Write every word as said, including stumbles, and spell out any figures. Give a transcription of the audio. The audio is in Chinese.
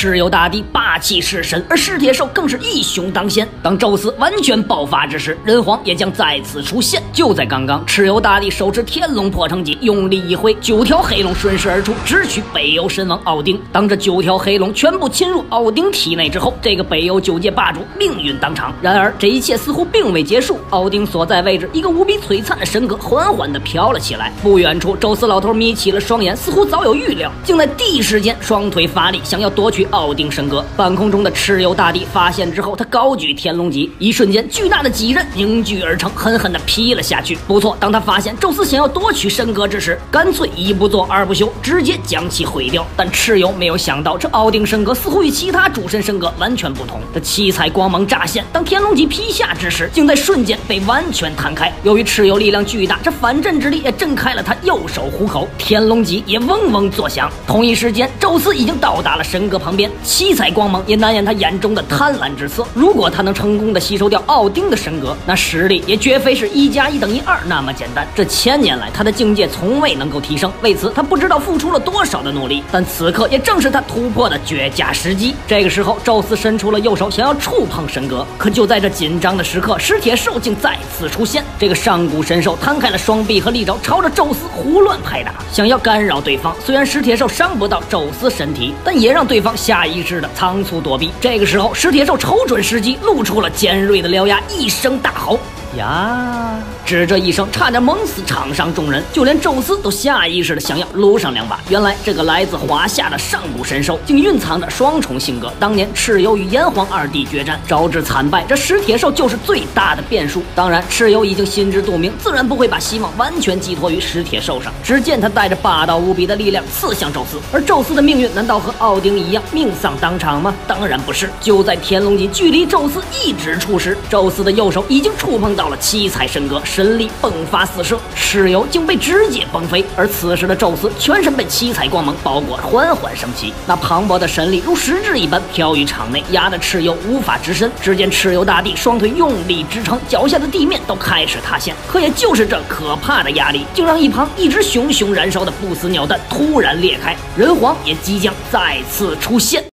蚩尤大帝霸气式神，而史铁兽更是一雄当先。当宙斯完全爆发之时，人皇也将再次出现。就在刚刚，蚩尤大帝手持天龙破城戟，用力一挥，九条黑龙顺势而出，直取北欧神王奥丁。当这九条黑龙全部侵入奥丁体内之后，这个北欧九界霸主命运当场。然而这一切似乎并未结束，奥丁所在位置一个无比璀璨的神格缓缓地飘了起来。不远处，宙斯老头眯起了双眼，似乎早有预料，竟在第一时间双腿发力，想要夺取奥丁神格。半空中的蚩尤大帝发现之后，他高举天龙戟，一瞬间巨大的戟刃凝聚而成，狠狠地劈了下去。不错，当他发现宙斯想要夺取神格之时，干脆一不做二不休，直接将其毁掉。但蚩尤没有想到，这奥丁神格似乎与其他主神神格完全不同。这七彩光芒乍现，当天龙戟劈下之时，竟在瞬间被完全弹开。由于蚩尤力量巨大，这反震之力也震开了他右手虎口，天龙戟也嗡嗡作响。同一时间，宙斯已经到达了神格旁边，七彩光芒也难掩他眼中的贪婪之色。如果他能成功的吸收掉奥丁的神格，那实力也绝非是一加一等于二那么简单。这千年来，他的境界从未能够提升，为此他不知道付出了多少的努力。但此刻也正是他突破的绝佳时机。这个时候，宙斯伸出了右手，想要触碰神格，可就在这紧张的时刻，史铁兽竟再次出现。这个上古神兽摊开了双臂和利爪，朝着宙斯胡乱拍打，想要干扰对方。虽然史铁兽伤不到宙斯身体，但也让对方下意识的仓促躲避。这个时候，史铁兽瞅准时机，露出了尖锐的獠牙，一声大吼呀！只这一声，差点猛死场上众人，就连宙斯都下意识的想要撸上两把。原来这个来自华夏的上古神兽，竟蕴藏着双重性格。当年蚩尤与炎黄二帝决战，招致惨败，这史铁兽就是最大的变数。当然，蚩尤已经心知肚明，自然不会把希望完全寄托于史铁兽上。只见他带着霸道无比的力量刺向宙斯，而宙斯的命运难道和奥丁一样命丧当场吗？当然不是。就在天龙戟距离宙斯一指处时，宙斯的右手已经触碰到了七彩神格，神力迸发四射，蚩尤竟被直接崩飞。而此时的宙斯全身被七彩光芒包裹，缓缓升起，那磅礴的神力如实质一般飘于场内，压得蚩尤无法直身。只见蚩尤大帝双腿用力支撑，脚下的地面都开始塌陷。可也就是这可怕的压力，竟让一旁一直熊熊燃烧的不死鸟蛋突然裂开，人皇也即将再次出现。